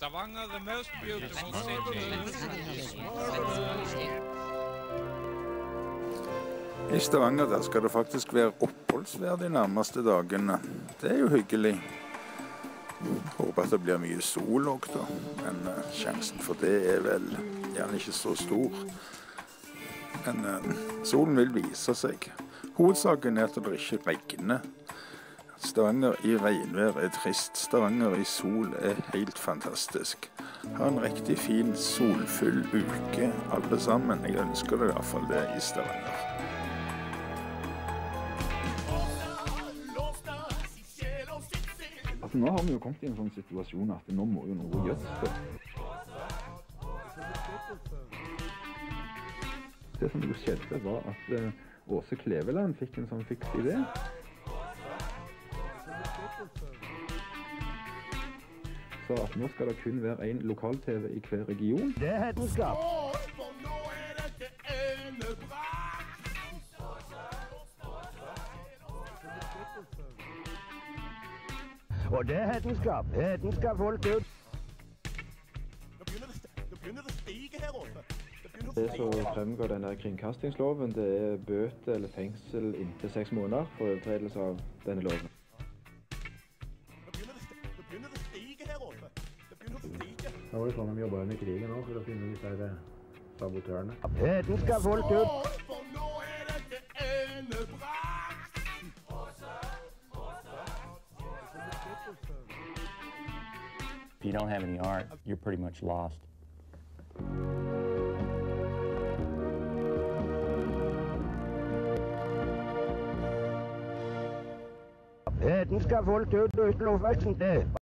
Stavanger, the most beautiful city. I Stavanger der skal det faktisk være oppholdsvær de nærmeste dagene. Det er jo hyggelig. Håper at det blir mye sol også da, men sjansen for det er vel gjerne ikke så stor. Men solen vil vise seg. Hovedsaken er at det ikke regner. Stavanger i regnvær er trist. Stavanger i sol er helt fantastisk. Ha en riktig fin, solfull uke, alle sammen. Jeg ønsker det i hvert fall det i Stavanger. Altså, nå har vi jo kommet i en sånn situasjon at nå må jo noe gjøres. Det som jo skjedde var at Åse Kleveland fikk en sånn fiks idé. Så at nå skal det kun være en lokal-TV i hver region. Det er hedenskap. Og det er hedenskap. Hedenskap holdt ut. Nå begynner det å stige her oppe. Det som fremgår denne kringkastingsloven, det er bøte eller fengsel inntil 6 måneder for overtredelse av denne loven. Nå begynner det å stige her oppe. Det begynner å stige. Da var det sånn de jobbet under krigen også, for å finne disse her sabotørene. Hedenskap holdt ut. For nå er det endebrakt. If you don't have any art, you're pretty much lost. Hedenskap holdt ut uten lovveksten det.